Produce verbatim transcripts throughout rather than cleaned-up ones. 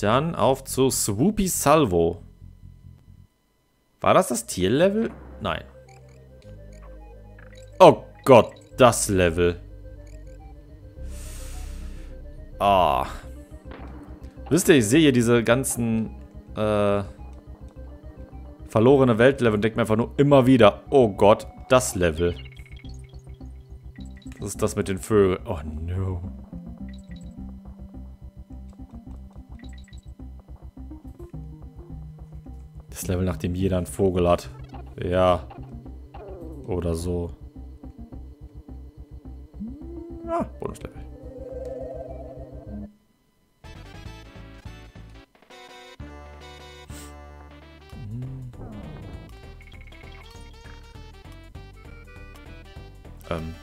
Dann auf zu Swoopy Salvo. War das das Tierlevel? Nein. Oh Gott, das Level. Ah. Wisst ihr, ich sehe hier diese ganzen äh, verlorene Weltlevel und denke mir einfach nur immer wieder, oh Gott, das Level. Das ist das mit den Vögeln. Oh no. Das Level, nachdem jeder einen Vogel hat. Ja. Oder so. Ah, Bonuslevel. Ähm.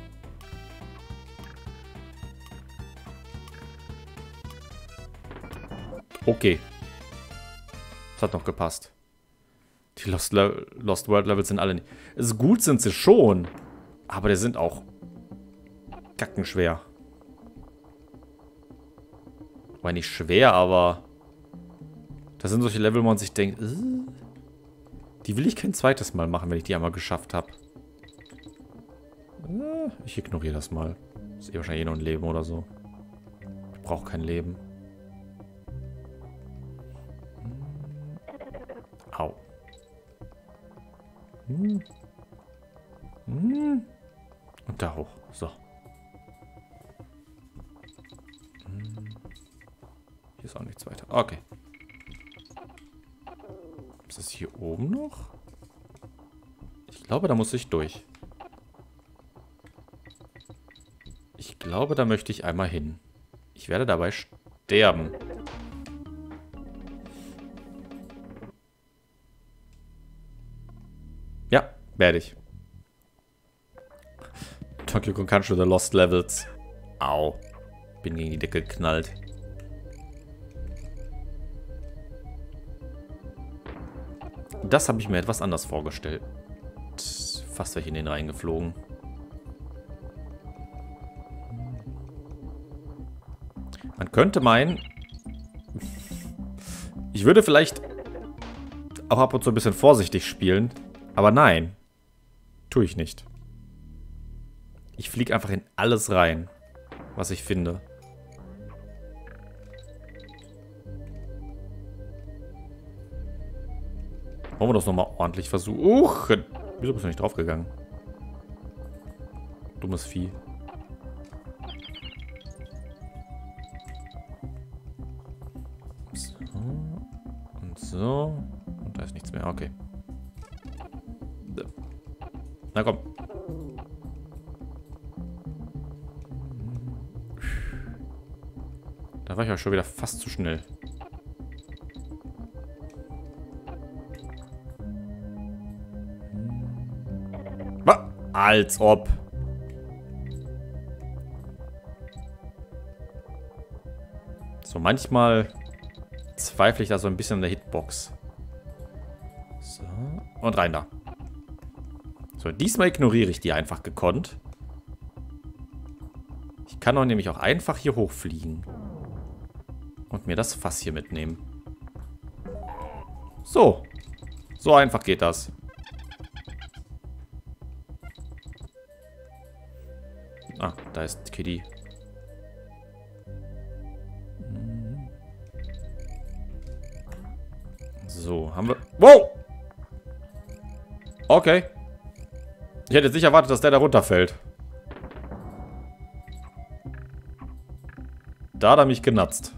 Okay. Das hat noch gepasst. Die Lost, Le Lost World Levels sind alle nicht. Also gut sind sie schon. Aber die sind auch kackenschwer. War nicht schwer, aber das sind solche Level, wo man sich denkt, äh, die will ich kein zweites Mal machen, wenn ich die einmal geschafft habe. Äh, ich ignoriere das mal. Ist eh wahrscheinlich eh noch ein Leben oder so. Ich brauche kein Leben. Au. Hm. Hm. Und da hoch. So. Hm. Hier ist auch nichts weiter. Okay. Ist das hier oben noch? Ich glaube, da muss ich durch. Ich glaube, da möchte ich einmal hin. Ich werde dabei sterben. Ja, werde ich. Donkey Kong Country The Lost Levels. Au. Bin gegen die Decke geknallt. Das habe ich mir etwas anders vorgestellt. Fast wäre ich in den reingeflogen. Man könnte meinen, ich würde vielleicht auch ab und zu ein bisschen vorsichtig spielen. Aber nein, tue ich nicht. Ich fliege einfach in alles rein, was ich finde. Wollen wir das nochmal ordentlich versuchen? Wieso bist du nicht draufgegangen? Dummes Vieh. So. Und so. Und da ist nichts mehr. Okay. Na komm. Da war ich auch schon wieder fast zu schnell. Als ob. So, manchmal zweifle ich da so ein bisschen an der Hitbox. So. Und rein da. So, diesmal ignoriere ich die einfach gekonnt. Ich kann auch nämlich auch einfach hier hochfliegen. Und mir das Fass hier mitnehmen. So. So einfach geht das. Ah, da ist Kitty. So, haben wir... Wow! Okay. Ich hätte jetzt nicht erwartet, dass der da runterfällt. Da hat er mich genatzt.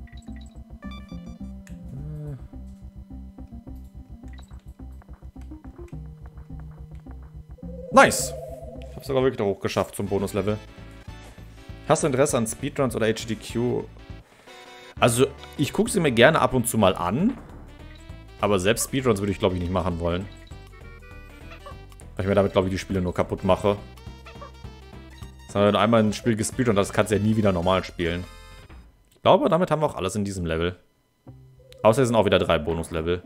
Nice! Ich habe sogar wirklich da hochgeschafft zum Bonuslevel. Hast du Interesse an Speedruns oder H D Q? Also, ich gucke sie mir gerne ab und zu mal an. Aber selbst Speedruns würde ich, glaube ich, nicht machen wollen. Weil ich mir damit, glaube ich, die Spiele nur kaputt mache. Sondern wenn du einmal ein Spiel gespeedrun hast, kannst du ja nie wieder normal spielen. Ich glaube, damit haben wir auch alles in diesem Level. Außer es sind auch wieder drei Bonuslevel.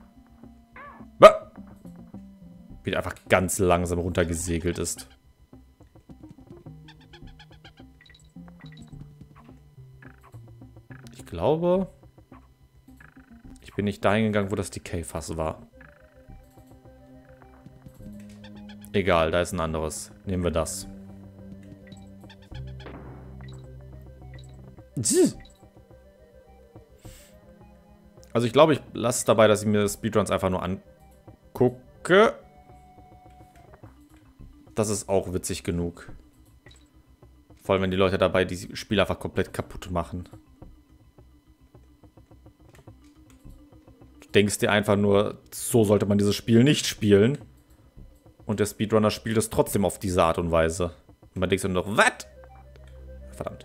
Wie der einfach ganz langsam runtergesegelt ist. Ich glaube, Ich bin nicht dahin gegangen, wo das Decay-Fass war. Egal, da ist ein anderes. Nehmen wir das. Also ich glaube, ich lasse es dabei, dass ich mir Speedruns einfach nur angucke. Das ist auch witzig genug. Vor allem, wenn die Leute dabei die Spiele einfach komplett kaputt machen. Du denkst dir einfach nur, so sollte man dieses Spiel nicht spielen. Und der Speedrunner spielt es trotzdem auf diese Art und Weise. Und man denkt sich nur noch, was? Verdammt.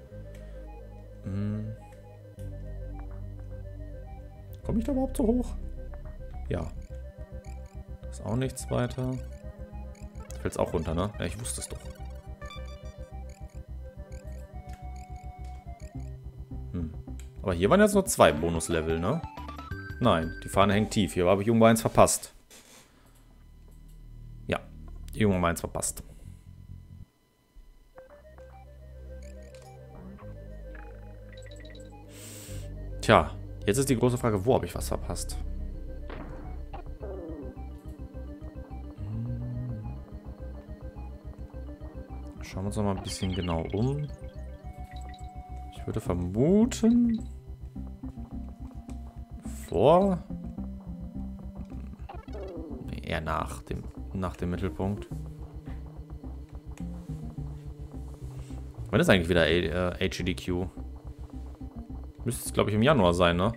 Hm. Komme ich da überhaupt so hoch? Ja. Ist auch nichts weiter. Fällt es auch runter, ne? Ja, ich wusste es doch. Hm. Aber hier waren jetzt nur zwei Bonuslevel, ne? Nein, die Fahne hängt tief. Hier habe ich irgendwo eins verpasst. Ja, irgendwo eins verpasst. Tja, jetzt ist die große Frage, wo habe ich was verpasst? Schauen wir uns noch mal ein bisschen genau um. Ich würde vermuten... Vor... Nee, eher nach dem, nach dem Mittelpunkt. Wann ist eigentlich wieder H E D Q? Müsste es, glaube ich, im Januar sein, ne?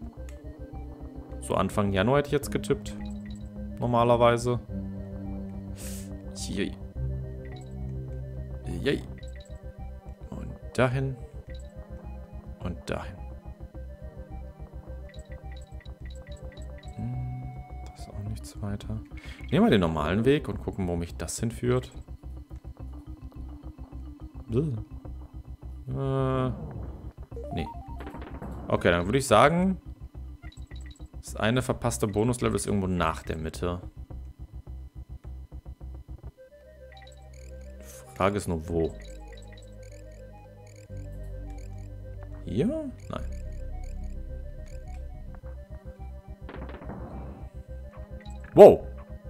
So Anfang Januar hätte ich jetzt getippt. Normalerweise. Hier. Yay. Und dahin. Und dahin. Hm, das ist auch nichts weiter. Nehmen wir den normalen Weg und gucken, wo mich das hinführt. Äh, nee. Okay, dann würde ich sagen, das eine verpasste Bonuslevel ist irgendwo nach der Mitte. Die Frage ist nur, wo? Hier? Nein. Wow!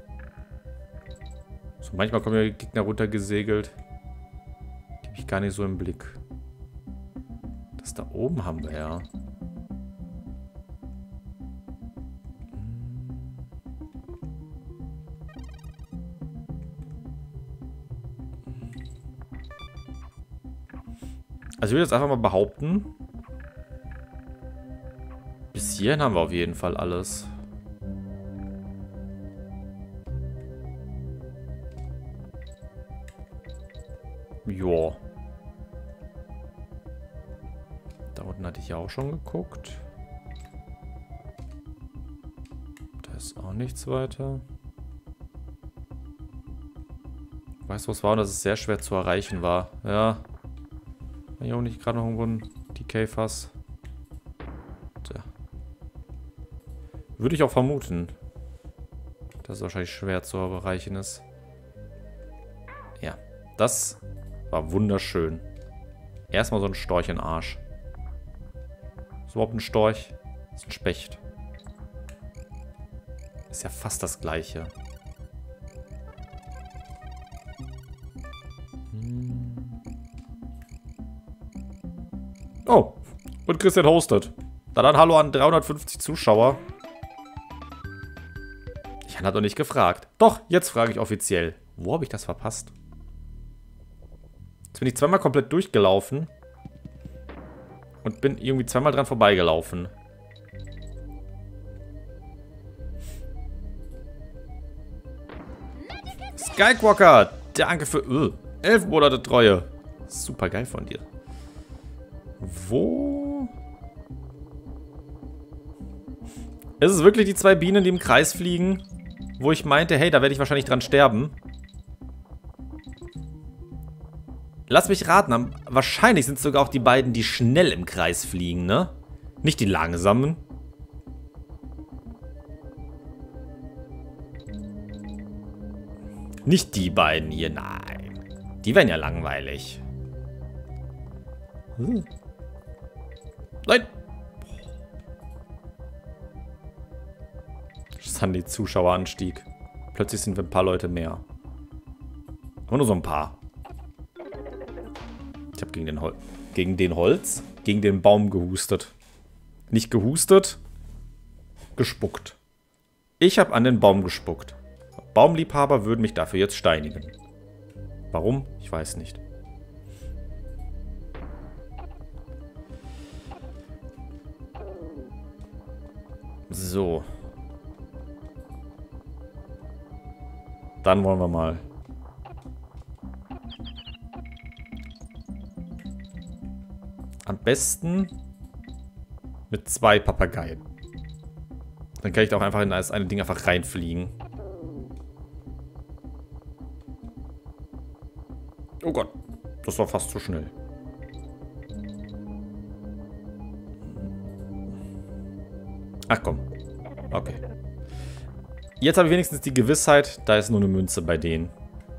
So, manchmal kommen ja die Gegner runtergesegelt. Die habe ich gar nicht so im Blick. Das da oben haben wir ja. Also ich will jetzt einfach mal behaupten, bis hierhin haben wir auf jeden Fall alles. Joa. Da unten hatte ich ja auch schon geguckt. Da ist auch nichts weiter. Weißt du, was war? Und dass es sehr schwer zu erreichen war. Ja. Hier auch nicht gerade noch irgendwo ein Decay-Fass. Tja. Würde ich auch vermuten, dass es wahrscheinlich schwer zu erreichen ist. Ja, das war wunderschön. Erstmal so ein Storch in den Arsch. Ist überhaupt ein Storch? Das ist ein Specht. Ist ja fast das gleiche. Oh, und Christian hostet. Na dann hallo an dreihundertfünfzig Zuschauer. Ich habe doch nicht gefragt. Doch, jetzt frage ich offiziell. Wo habe ich das verpasst? Jetzt bin ich zweimal komplett durchgelaufen. Und bin irgendwie zweimal dran vorbeigelaufen. Skywalker, danke für uh, elf Monate Treue. Super geil von dir. Wo? Ist es wirklich die zwei Bienen, die im Kreis fliegen? Wo ich meinte, hey, da werde ich wahrscheinlich dran sterben. Lass mich raten, wahrscheinlich sind es sogar auch die beiden, die schnell im Kreis fliegen, ne? Nicht die langsamen. Nicht die beiden hier, nein. Die wären ja langweilig. Hm. Nein! dann die Zuschauer anstieg. Plötzlich sind wir ein paar Leute mehr. Aber nur so ein paar. Ich habe gegen den, Hol gegen den Holz, gegen den Baum gehustet. Nicht gehustet, gespuckt. Ich habe an den Baum gespuckt. Baumliebhaber würden mich dafür jetzt steinigen. Warum? Ich weiß nicht. So. Dann wollen wir mal. Am besten mit zwei Papageien. Dann kann ich da auch einfach in das eine Ding einfach reinfliegen. Oh Gott, das war fast zu schnell. Ach komm. Okay. Jetzt habe ich wenigstens die Gewissheit, da ist nur eine Münze bei denen.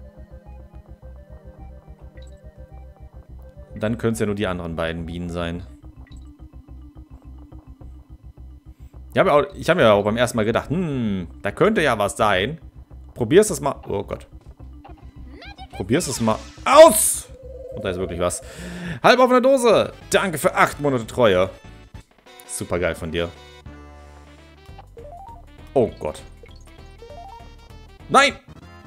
Dann können es ja nur die anderen beiden Bienen sein. Ich habe ja, hab mir ja auch beim ersten Mal gedacht, hm, da könnte ja was sein. Probier's es mal. Oh Gott. Probier's es mal aus! Und da ist wirklich was. Halb offene Dose. Danke für acht Monate Treue. Super geil von dir. Oh Gott. Nein!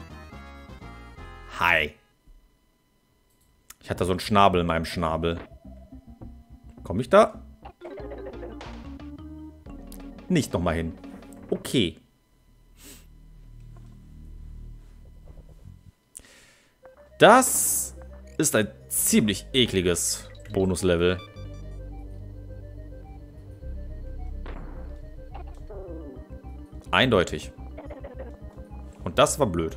Hi. Ich hatte so einen Schnabel in meinem Schnabel. Komme ich da? Nicht nochmal hin. Okay. Das ist ein ziemlich ekliges Bonuslevel. Eindeutig. Und das war blöd.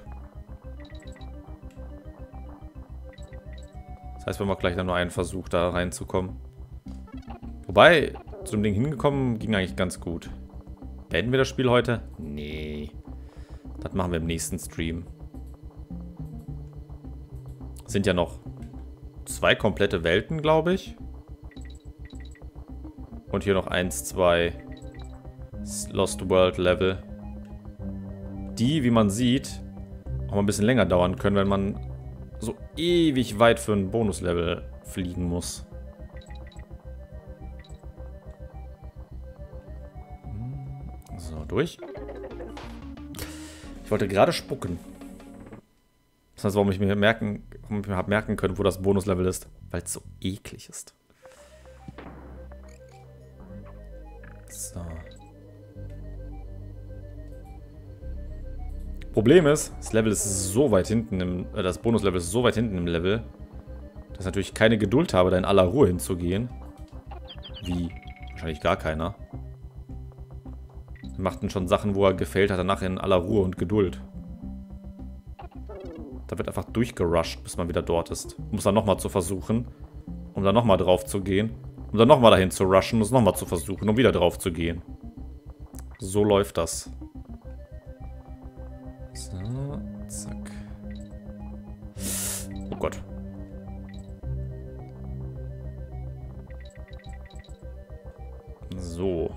Das heißt, wir haben auch gleich dann nur einen Versuch, da reinzukommen. Wobei, zu dem Ding hingekommen, ging eigentlich ganz gut. Beenden wir das Spiel heute? Nee. Das machen wir im nächsten Stream. Sind ja noch zwei komplette Welten, glaube ich. Und hier noch eins, zwei Lost World Level. Die, wie man sieht, auch mal ein bisschen länger dauern können, wenn man so ewig weit für ein Bonuslevel fliegen muss. So, durch. Ich wollte gerade spucken. Das heißt, warum ich mir merken, warum ich mir habe merken können, wo das Bonuslevel ist. Weil es so eklig ist. So. Problem ist, das Level ist so weit hinten im, äh, das Bonuslevel ist so weit hinten im Level, dass ich natürlich keine Geduld habe, da in aller Ruhe hinzugehen. Wie? Wahrscheinlich gar keiner. Er macht dann schon Sachen, wo er gefailt hat, danach in aller Ruhe und Geduld. Da wird einfach durchgerusht, bis man wieder dort ist. Um es dann nochmal zu versuchen, um dann nochmal drauf zu gehen, um dann nochmal dahin zu rushen, um es nochmal zu versuchen, um wieder drauf zu gehen. So läuft das. So, zack. Oh Gott. So.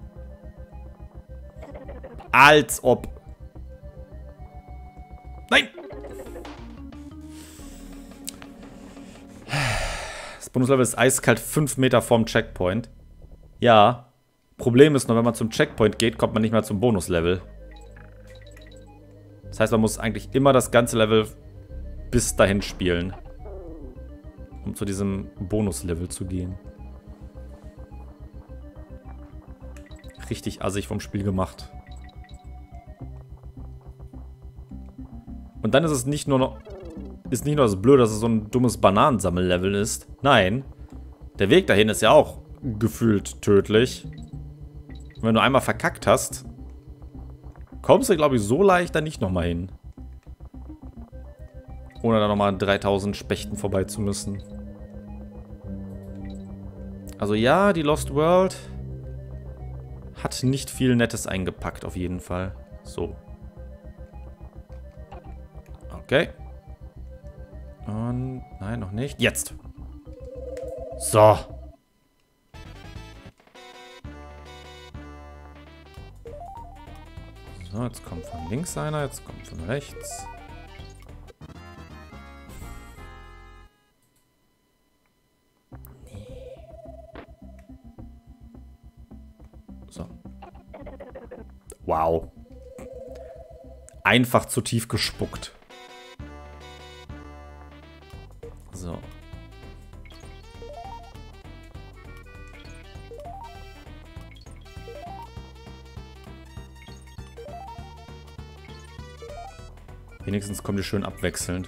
Als ob. Nein! Das Bonuslevel ist eiskalt fünf Meter vorm Checkpoint. Ja. Problem ist nur, wenn man zum Checkpoint geht, kommt man nicht mehr zum Bonuslevel. Das heißt, man muss eigentlich immer das ganze Level bis dahin spielen, um zu diesem Bonuslevel zu gehen. Richtig assig vom Spiel gemacht. Und dann ist es nicht nur noch, ist nicht nur das Blöde, dass es so ein dummes Bananensammellevel ist. Nein, der Weg dahin ist ja auch gefühlt tödlich. Und wenn du einmal verkackt hast, kommst du, glaube ich, so leicht da nicht nochmal hin. Ohne da nochmal an dreitausend Spechten vorbei zu müssen. Also ja, die Lost World hat nicht viel Nettes eingepackt, auf jeden Fall. So. Okay. Und, nein, noch nicht. Jetzt. So. So, jetzt kommt von links einer, jetzt kommt von rechts. So. Wow. Einfach zu tief gespuckt. So. Wenigstens kommen die schön abwechselnd.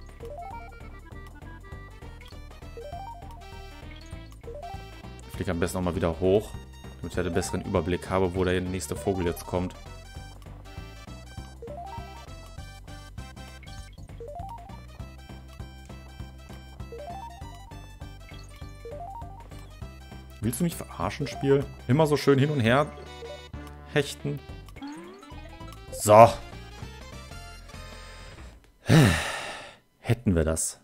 Ich fliege am besten auch mal wieder hoch, damit ich halt einen besseren Überblick habe, wo der nächste Vogel jetzt kommt. Willst du mich verarschen, Spiel? Immer so schön hin und her hechten. So. Hätten wir das.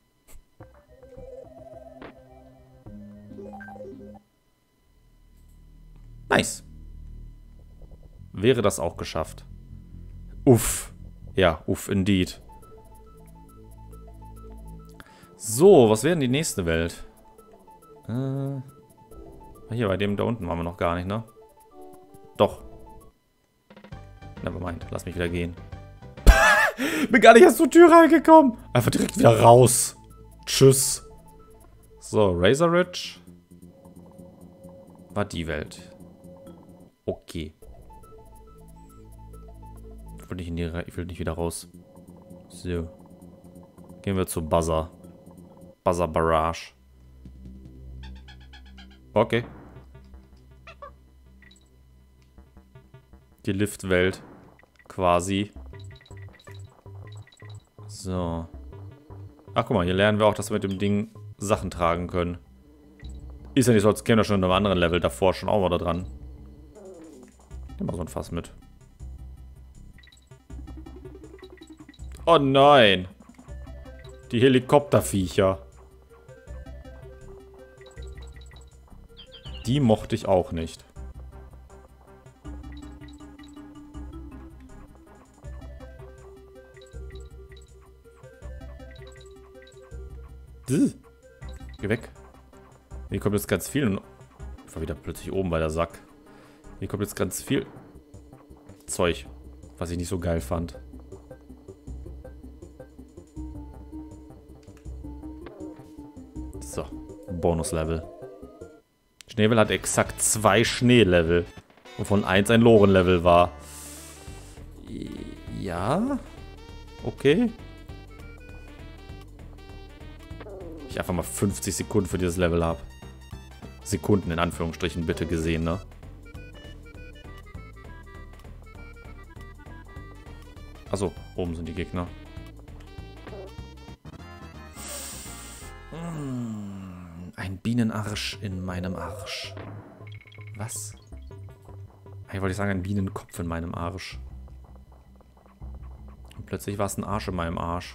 Nice. Wäre das auch geschafft. Uff. Ja, uff, indeed. So, was wäre denn die nächste Welt? Äh, hier, bei dem da unten waren wir noch gar nicht, ne? Doch. Nevermind, lass mich wieder gehen. Bin gar nicht erst zur Tür reingekommen. Einfach direkt wieder raus. Tschüss. So, Razor Ridge. War die Welt. Okay. Ich will nicht, in die, ich will nicht wieder raus. So. Gehen wir zu Buzzer. Buzzer Barrage. Okay. Die Liftwelt. Quasi. So. Ach, guck mal, hier lernen wir auch, dass wir mit dem Ding Sachen tragen können. Ist ja nicht so, als kämen wir schon in einem anderen Level davor schon auch mal da dran. Nimm mal so ein Fass mit. Oh nein. Die Helikopterviecher. Die mochte ich auch nicht. Geh weg. Hier kommt jetzt ganz viel. Ich war wieder plötzlich oben bei der Sack. Hier kommt jetzt ganz viel Zeug, was ich nicht so geil fand. So, Bonuslevel. Schneevel hat exakt zwei Schneelevel, wovon eins ein Lorenlevel war. Ja, okay. Ich einfach mal fünfzig Sekunden für dieses Level habe. Sekunden in Anführungsstrichen bitte gesehen, ne? Achso, oben sind die Gegner. Ein Bienenarsch in meinem Arsch. Was? Eigentlich wollte ich sagen, ein Bienenkopf in meinem Arsch. Und plötzlich war es ein Arsch in meinem Arsch.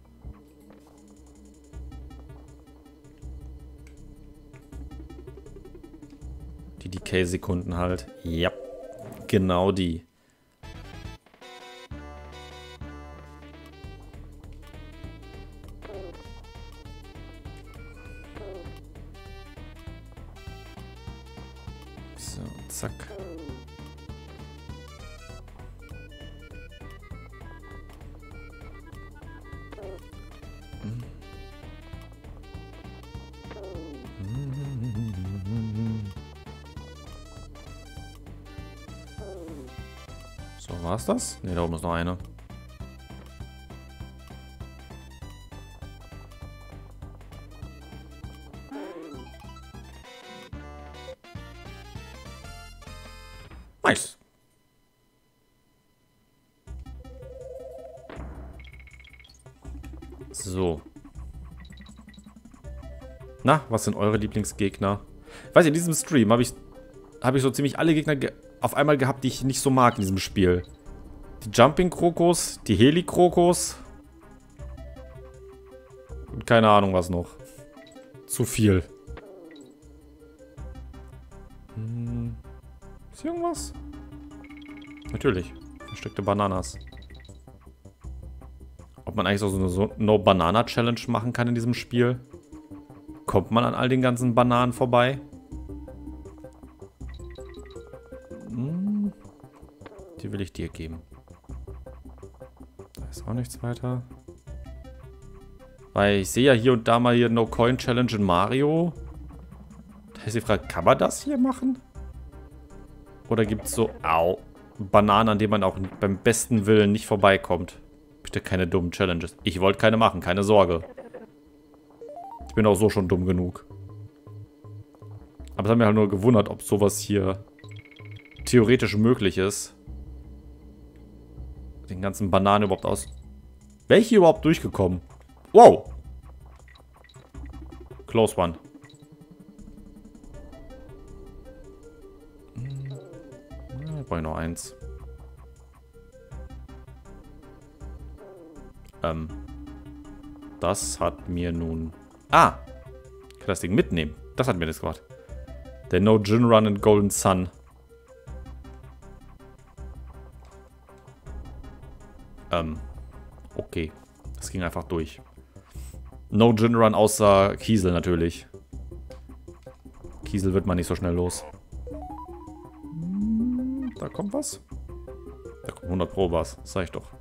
Die Decay-Sekunden halt. Ja, genau die. So, zack. So, war's das? Ne, da oben ist noch eine. Nice. So. Na, was sind eure Lieblingsgegner? Weiß ich, in diesem Stream habe ich, hab ich so ziemlich alle Gegner ge auf einmal gehabt, die ich nicht so mag in diesem Spiel. Die Jumping-Krokos, die Heli-Krokos. Und keine Ahnung was noch. Zu viel. Hm. Ist hier irgendwas? Natürlich. Versteckte Bananas. Ob man eigentlich so eine No-Banana-Challenge machen kann in diesem Spiel? Kommt man an all den ganzen Bananen vorbei? Hm. Die will ich dir geben. Da ist auch nichts weiter. Weil ich sehe ja hier und da mal hier No-Coin-Challenge in Mario. Da ist die Frage, kann man das hier machen? Oder gibt es so, au, Bananen, an denen man auch beim besten Willen nicht vorbeikommt? Bitte keine dummen Challenges. Ich wollte keine machen, keine Sorge. Ich bin auch so schon dumm genug. Aber es hat mich halt nur gewundert, ob sowas hier theoretisch möglich ist. Den ganzen Bananen überhaupt aus... Welche überhaupt durchgekommen? Wow! Close one. Hm. Ja, brauche ich noch eins. Ähm. Das hat mir nun... Ah! Ich kann das Ding mitnehmen. Das hat mir das gemacht. Der No Gin Run in Golden Sun. Ähm. Okay. Das ging einfach durch. No Gin Run außer Kiesel natürlich. Kiesel wird man nicht so schnell los. Da kommt was. Da kommt hundert Pro was. Das sag ich doch.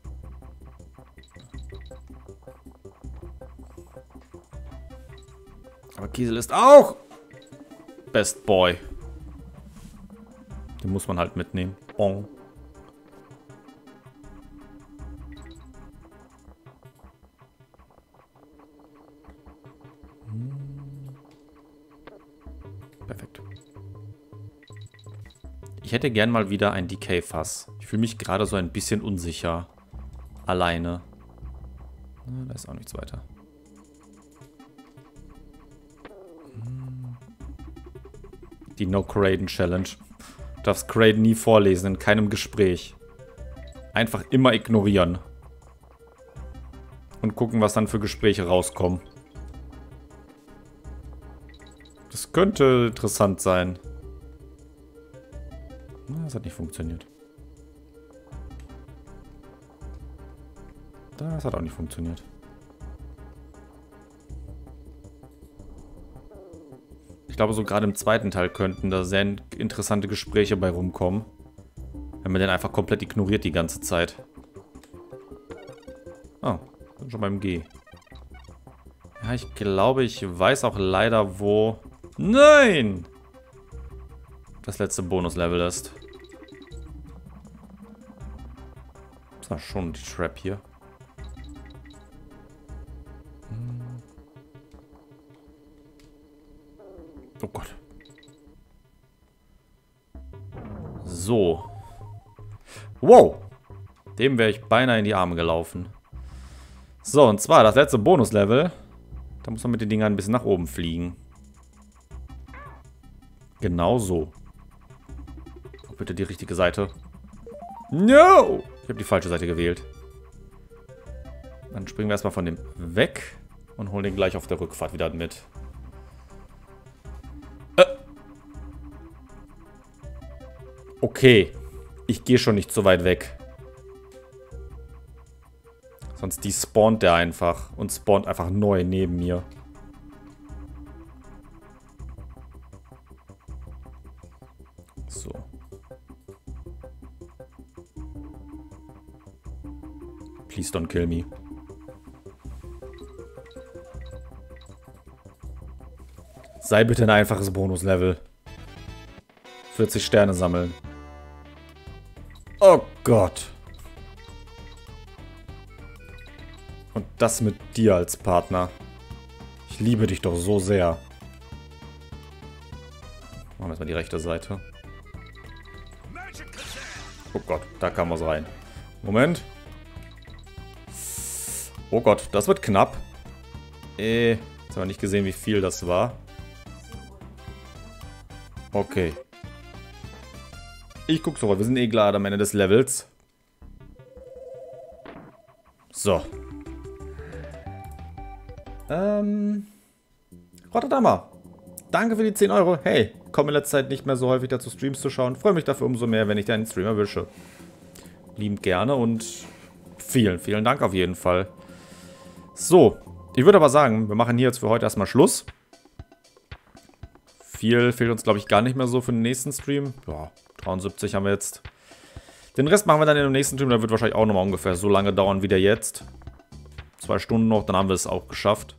Aber Kiesel ist auch Best Boy. Den muss man halt mitnehmen. Bon. Perfekt. Ich hätte gern mal wieder ein Decay-Fass. Ich fühle mich gerade so ein bisschen unsicher. Alleine. Na, da ist auch nichts weiter. Die No-Craden-Challenge. Du darfst Craden nie vorlesen, in keinem Gespräch. Einfach immer ignorieren. Und gucken, was dann für Gespräche rauskommen. Das könnte interessant sein. Das hat nicht funktioniert. Das hat auch nicht funktioniert. Ich glaube, so gerade im zweiten Teil könnten da sehr interessante Gespräche bei rumkommen. Wenn man den einfach komplett ignoriert die ganze Zeit. Oh, bin schon beim G. Ja, ich glaube, ich weiß auch leider, wo... Nein! Das letzte Bonuslevel ist. Das war schon die Trap hier. Oh Gott. So. Wow. Dem wäre ich beinahe in die Arme gelaufen. So, und zwar das letzte Bonuslevel. Da muss man mit den Dingern ein bisschen nach oben fliegen. Genau so. Oh, bitte die richtige Seite. No! Ich habe die falsche Seite gewählt. Dann springen wir erstmal von dem weg und holen den gleich auf der Rückfahrt wieder mit. Äh. Okay. Ich gehe schon nicht so weit weg. Sonst despawnt der einfach und spawnt einfach neu neben mir. So. Please don't kill me. Sei bitte ein einfaches Bonuslevel. vierzig Sterne sammeln. Oh Gott. Und das mit dir als Partner. Ich liebe dich doch so sehr. Machen wir erstmal die rechte Seite. Oh Gott, da kam was rein. Moment. Oh Gott, das wird knapp. Äh, jetzt haben wir nicht gesehen, wie viel das war. Okay. Ich guck sofort, wir sind eh gerade am Ende des Levels. So. Ähm. Rotterdamer. Danke für die zehn Euro. Hey, komme in letzter Zeit nicht mehr so häufig dazu, Streams zu schauen. Freue mich dafür umso mehr, wenn ich deinen Stream erwische. liebend gerne und vielen, vielen Dank auf jeden Fall. So, ich würde aber sagen, wir machen hier jetzt für heute erstmal Schluss. Viel fehlt uns, glaube ich, gar nicht mehr so für den nächsten Stream. Ja, dreiundsiebzig haben wir jetzt. Den Rest machen wir dann in dem nächsten Stream. Der wird wahrscheinlich auch nochmal ungefähr so lange dauern wie der jetzt. Zwei Stunden noch, dann haben wir es auch geschafft.